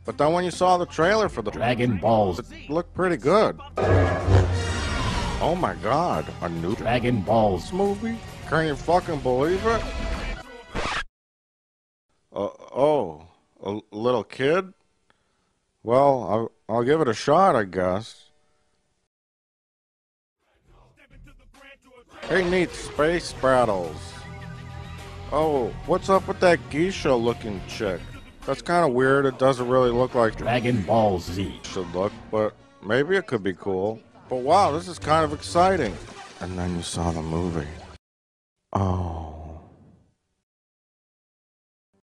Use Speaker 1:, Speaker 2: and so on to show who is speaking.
Speaker 1: But then when you saw the trailer for the
Speaker 2: Dragon Balls.
Speaker 1: it looked pretty good. Oh my god, a new
Speaker 2: Dragon Balls
Speaker 1: movie? Can you fucking believe it? Oh, a little kid? Well, I'll give it a shot, I guess. Hey, neat space battles. Oh, what's up with that geisha-looking chick? That's kind of weird. It doesn't really look like
Speaker 2: Dragon Ball Z.
Speaker 1: should look, but maybe it could be cool. But wow, this is kind of exciting. And then you saw the movie. Oh.